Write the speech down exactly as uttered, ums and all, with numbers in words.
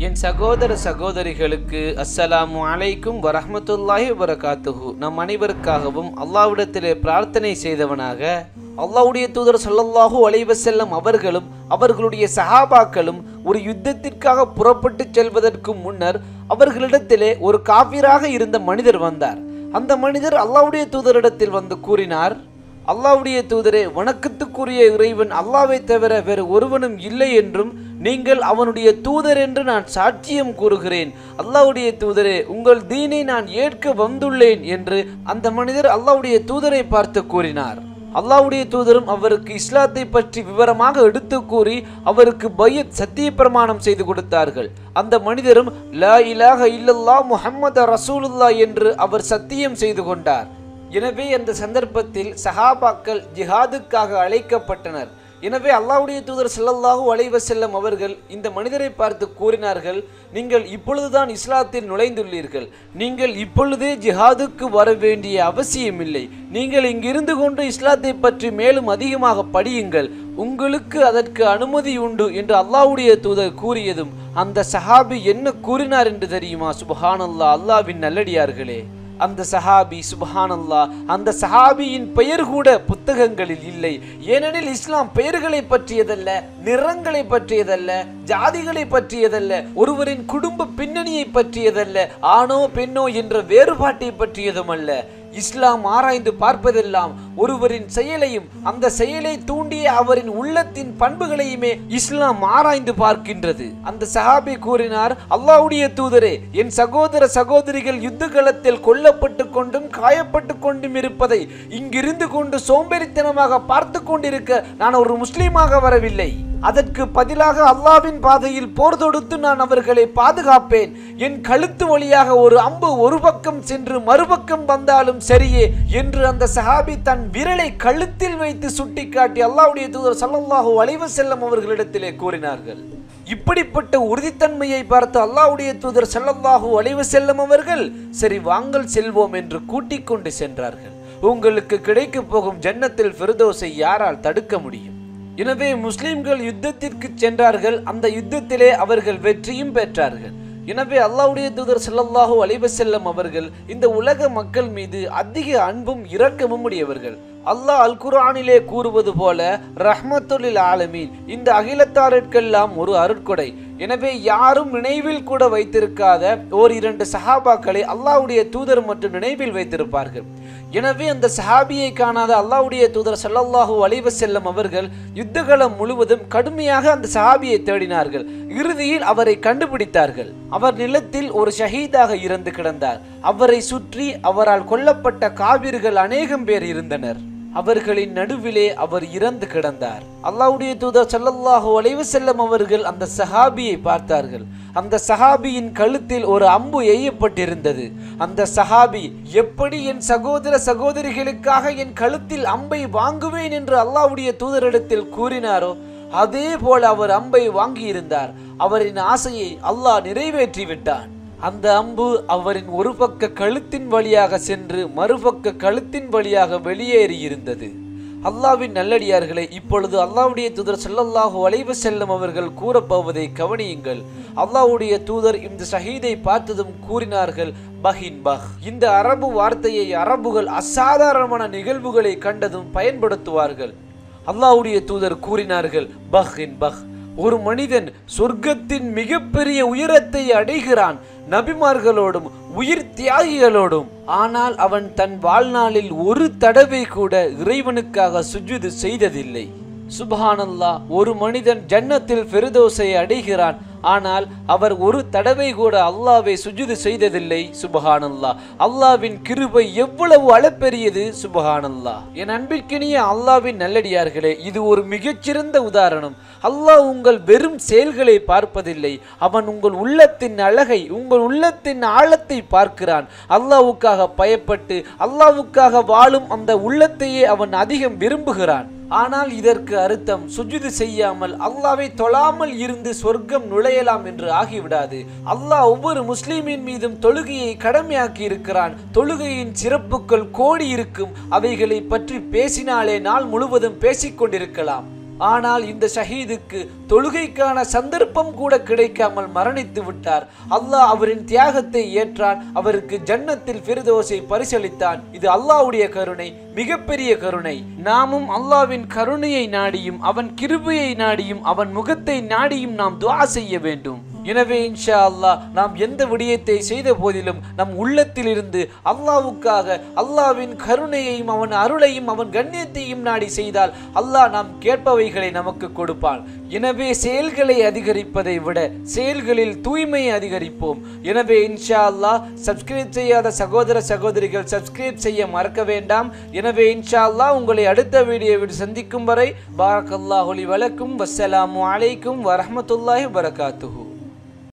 என் சகோதர சகோதரிகளுக்கு அஸ்ஸலாமு அலைக்கும் வரஹ்மத்துல்லாஹி வபரகாத்துஹு. நம் அனைவருக்காகவும் அல்லாஹ்விடத்திலே பிரார்த்தனை செய்தவனாக அல்லாஹ்வுடைய தூதர் ஸல்லல்லாஹு அலைஹி வஸல்லம் அவர்களும் அவர்களுடைய சஹாபாக்களும் ஒரு யுத்தத்திற்காக புறப்பட்டு செல்வதற்கு முன்னர் அவர்களிடத்திலே ஒரு காஃபிராக இருந்த மனிதர் வந்தார். அந்த மனிதர் அல்லாஹ்வுடைய தூதரிடத்தில் வந்து கூறினார், அல்லாஹ்வுடைய தூதரே, வணக்கத்துக்குரிய இறைவன் அல்லாஹ்வை தவிர வேறு ஒருவனும் இல்லை என்றும் நீங்கள் அவனுடைய தூதர் என்று நான் சாட்சியம் கூறுகிறேன். அல்லாஹ்வுடைய தூதரே, உங்கள் தீனை நான் ஏற்க வந்துள்ளேன் என்று அந்த மனிதர் அல்லாஹ்வுடைய தூதரை பார்த்து கூறினார். அல்லாஹ்வுடைய தூதரும் அவருக்கு இஸ்லாத்தை பற்றி விவரமாக எடுத்து கூறி அவருக்கு பையத் சத்திய பிரமாணம் செய்து கொடுத்தார்கள். அந்த மனிதரும் லா இலாஹ இல்லல்லாஹ் முஹம்மது ரசூலுல்லாஹ் என்று அவர் சத்தியம் செய்து கொண்டார். எனவே அந்த சந்தர்ப்பத்தில் சஹாபாக்கள் ஜிஹாதுக்காக அழைக்கப்பட்டனர். எனவே அல்லாஹ்வுடைய தூதர் ஸல்லல்லாஹு அலைஹி வஸல்லம் அவர்கள் இந்த மனிதரை பார்த்து கூறினார்கள், நீங்கள் இப்பொழுதுதான் இஸ்லாத்தில் நுழைந்துள்ளீர்கள், நீங்கள் இப்பொழுதே ஜிஹாதுக்கு வர வேண்டிய அவசியமில்லை, நீங்கள் இங்கிருந்து கொண்டு இஸ்லாத்தை பற்றி மேலும் அதிகமாக படியுங்கள், உங்களுக்கு அதற்கு அனுமதி உண்டு என்று அல்லாஹ்வுடைய தூதர் கூறியதும் அந்த சஹாபி என்ன கூறினார் என்று தெரியுமா? சுப்ஹானல்லாஹ், அல்லாஹ்வின் நல்லடியார்களே, அந்த சஹாபி சுப்ஹானல்லாஹ், அந்த சஹாபியின் பெயர் கூட புத்தகங்களில் இல்லை. ஏனெனில் இஸ்லாம் பெயர்களை பற்றியதல்ல, நிறங்களை பற்றியதல்ல, ஜாதிகளை பற்றியதல்ல, ஒருவரின் குடும்ப பின்னணியை பற்றியதல்ல, ஆணோ பெண்ணோ என்ற வேறுபாட்டை பற்றியதும் அல்ல. இஸ்லாம் ஆராய்ந்து பார்ப்பதெல்லாம் ஒருவரின் செயலையும் அந்த செயலை தூண்டிய அவரின் உள்ளத்தின் பண்புகளையுமே இஸ்லாம் ஆராய்ந்து பார்க்கின்றது. அந்த சஹாபி கூறினார், அல்லாஹ்வுடைய தூதரே, என் சகோதர சகோதரிகள் யுத்த களத்தில் கொல்லப்பட்டு கொண்டும் காயப்பட்டு கொண்டும் இருப்பதை இங்கிருந்து கொண்டு சோம்பேறித்தனமாக பார்த்து கொண்டிருக்க நான் ஒரு முஸ்லீமாக வரவில்லை. அதற்கு பதிலாக அல்லாஹ்வின் பாதையில் போர் தொடுத்து நான் அவர்களை பாதுகாப்பேன். என் கழுத்து வழியாக ஒரு அம்பு ஒரு பக்கம் சென்று மறுபக்கம் வந்தாலும் சரியே என்று அந்த சஹாபி தன் விரலை கழுத்தில் வைத்து சுட்டிக்காட்டி அல்லாஹ்வுடைய தூதர் ஸல்லல்லாஹு அலைஹி வஸல்லம் அவர்களிடத்திலே கூறினார்கள். இப்படிப்பட்ட உறுதித்தன்மையை பார்த்து அல்லாஹ்வுடைய தூதர் ஸல்லல்லாஹு அலைஹி வஸல்லம் அவர்கள் சரி வாங்கள் செல்வோம் என்று கூட்டிக் கொண்டு சென்றார்கள். உங்களுக்கு கிடைக்க போகும் ஜன்னத்தில் ஃபிர்தௌஸை யாரால் தடுக்க முடியும்? எனவே முஸ்லிம்கள் யுத்தத்திற்கு சென்றார்கள். அந்த யுத்தத்திலே அவர்கள் வெற்றியும் பெற்றார்கள். எனவே அல்லாஹ்வுடைய தூதர் ஸல்லல்லாஹு அலைஹி வஸல்லம் அவர்கள் இந்த உலக மக்கள் மீது அதிக அன்பும் இரக்கமும் உடையவர்கள். அல்லாஹ் அல் குர்ஆனிலே கூறுவது போல ரஹ்மத்துல் லில் ஆலமீன், இந்த அகிலத்தாருக்கெல்லாம் ஒரு அருட்கொடை. எனவே யாரும் நினைவில் கூட வைத்திருக்காத ஓர் இரண்டு சஹாபாக்களை அல்லாஹ்வுடைய தூதர் மட்டும் நினைவில் வைத்திருப்பார்கள். எனவே அந்த சஹாபியை காணாத அல்லாஹ்வுடைய தூதர் ஸல்லல்லாஹு அலைஹி வஸல்லம் அவர்கள் யுத்தகளம் முழுவதும் கடுமையாக அந்த சஹாபியை தேடினார்கள். இறுதியில் அவரை கண்டுபிடித்தார்கள். அவர் நிலத்தில் ஒரு ஷஹீதாக இறந்து கிடந்தார். அவரை சுற்றி அவரால் கொல்லப்பட்ட காபிர்கள் அநேகம் பேர் இருந்தனர். அவர்களின் நடுவிலே அவர் இறந்து கிடந்தார். அல்லாஹ்வுடைய தூதர் ஸல்லல்லாஹு அலைஹி வஸல்லம் அவர்கள் அந்த சஹாபியை பார்த்தார்கள். அந்த சஹாபியின் கழுத்தில் ஒரு அம்பு எய்யப்பட்டிருந்தது. அந்த சஹாபி எப்படி என் சகோதர சகோதரிகளுக்காக என் கழுத்தில் அம்பை வாங்குவேன் என்று அல்லாஹ்வுடைய தூதரிடத்தில் கூறினாரோ அதே போல அவர் அம்பை வாங்கியிருந்தார். அவரின் ஆசையை அல்லாஹ் நிறைவேற்றி விட்டான். அந்த அம்பு அவரின் ஒரு பக்க கழுத்தின் வழியாக சென்று மறுபக்க கழுத்தின் வழியாக வெளியேறி இருந்தது. அல்லாஹ்வின் நல்லடியார்களே, இப்பொழுது அல்லாஹ்வுடைய தூதர் ஸல்லல்லாஹு அலைஹி வஸல்லம் அவர்கள் கூறப்போவதை கவனியுங்கள். அல்லாஹ்வுடைய தூதர் இந்த ஷஹீதை பார்த்ததும் கூறினார்கள், பஹின் பஹ். இந்த அரபு வார்த்தையை அரபுகள் அசாதாரணமான நிகழ்வுகளை கண்டதும் பயன்படுத்துவார்கள். அல்லாஹ்வுடைய தூதர் கூறினார்கள், பஹின் பஹ். ஒரு மனிதன் சொர்க்கத்தின் மிகப்பெரிய உயரத்தை அடைகிறான், நபிமார்களோடும் உயிர் தியாகிகளோடும். ஆனால் அவன் தன் வாழ்நாளில் ஒரு தடவை கூட இறைவனுக்காக சுஜூது செய்ததில்லை. சுப்ஹானல்லாஹ், ஒரு மனிதன் ஜன்னத்தில் ஃபிர்தௌஸை அடைகிறான், ஆனால் அவர் ஒரு தடவை கூட அல்லாஹ்வை சுஜூது செய்ததில்லை. சுப்ஹானல்லாஹ், அல்லாஹ்வின் கிருபை எவ்வளவு அளப்பெரியது! சுப்ஹானல்லாஹ். என் அன்பிற்கினிய அல்லாஹ்வின் நல்லடியார்களே, இது ஒரு மிகச்சிறந்த உதாரணம். அல்லாஹ் உங்கள் வெறும் செயல்களை பார்ப்பதில்லை, அவன் உங்கள் உள்ளத்தின் அழகை, உங்கள் உள்ளத்தின் ஆழத்தை பார்க்கிறான். அல்லாஹ்வுக்காக பயப்பட்டு அல்லாஹ்வுக்காக வாழும் அந்த உள்ளத்தையே அவன் அதிகம் விரும்புகிறான். ஆனால் இதற்கு அர்த்தம் சுஜூது செய்யாமல் அல்லாஹ்வை தொழாமல் இருந்து சொர்க்கம் நுழையலாம் என்று ஆகிவிடாது. அல்லாஹ் ஒவ்வொரு முஸ்லிமின் மீதும் தொழுகையை கடமையாக்கி இருக்கிறான். தொழுகையின் சிறப்புகள் கோடி இருக்கும். அவைகளை பற்றி பேசினாலே நாள் முழுவதும் பேசிக்கொண்டிருக்கலாம். ஆனால் இந்த ஷஹீதுக்கு தொழுகைக்கான சந்தர்ப்பம் கூட கிடைக்காமல் மரணித்து விட்டார். அல்லாஹ் அவரின் தியாகத்தை ஏற்றான், அவருக்கு ஜன்னத்தில் ஃபிர்தௌஸை பரிசளித்தான். இது அல்லாஹ்வுடைய கருணை, மிகப்பெரிய கருணை. நாமும் அல்லாஹ்வின் கருணையை நாடியும் அவன் கிருபையை நாடியும் அவன் முகத்தை நாடியும் நாம் துஆ செய்ய வேண்டும். எனவே இன்ஷா அல்லாஹ் நாம் எந்த விடயத்தை செய்த போதிலும் நம் உள்ளத்தில் இருந்து அல்லாஹ்வுக்காக அல்லாஹ்வின் கருணையையும் அவன் அருளையும் அவன் கண்ணியத்தையும் நாடி செய்தால் அல்லாஹ் நாம் கேட்பவைகளை நமக்கு கொடுப்பான். எனவே செயல்களை அதிகரிப்பதை விட செயல்களில் தூய்மையை அதிகரிப்போம். எனவே இன்ஷா அல்லாஹ் சப்ஸ்கிரைப் செய்யாத சகோதர சகோதரிகள் சப்ஸ்கிரைப் செய்ய மறக்க வேண்டாம். எனவே இன்ஷா அல்லாஹ் உங்களை அடுத்த வீடியோவில் சந்திக்கும் வரை பாரக்கல்லாஹு லி வலக்கும். வஸ்ஸலாமு அலைக்கும் வரஹ்மத்துல்லாஹி வபரகாத்துஹு.